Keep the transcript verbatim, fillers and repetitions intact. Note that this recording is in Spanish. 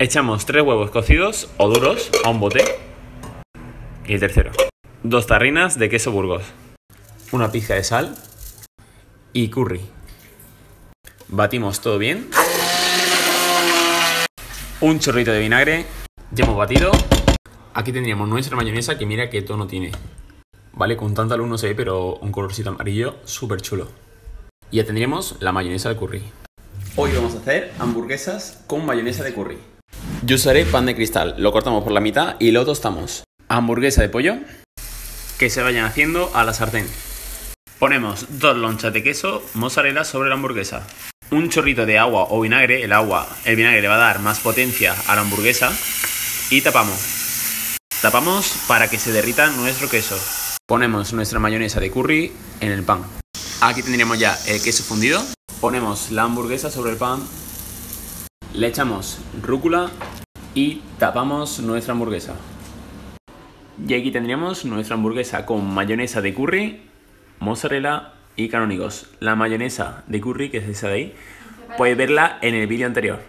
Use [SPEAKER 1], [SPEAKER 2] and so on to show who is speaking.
[SPEAKER 1] Echamos tres huevos cocidos o duros a un bote. Y el tercero, dos tarrinas de queso Burgos, una pizca de sal y curry. Batimos todo bien. Un chorrito de vinagre. Ya hemos batido. Aquí tendríamos nuestra mayonesa, que mira qué tono tiene. Vale, con tanta luz no se ve, pero un colorcito amarillo súper chulo. Y ya tendríamos la mayonesa de curry. Hoy vamos a hacer hamburguesas con mayonesa de curry. Yo usaré pan de cristal, lo cortamos por la mitad y lo tostamos. Hamburguesa de pollo que se vayan haciendo a la sartén. Ponemos dos lonchas de queso mozzarella sobre la hamburguesa. Un chorrito de agua o vinagre, el agua, el vinagre le va a dar más potencia a la hamburguesa. Y tapamos. Tapamos para que se derrita nuestro queso. Ponemos nuestra mayonesa de curry en el pan. Aquí tendríamos ya el queso fundido. Ponemos la hamburguesa sobre el pan. Le echamos rúcula y tapamos nuestra hamburguesa. Y aquí tendríamos nuestra hamburguesa con mayonesa de curry, mozzarella y canónigos. La mayonesa de curry, que es esa de ahí, puedes verla en el vídeo anterior.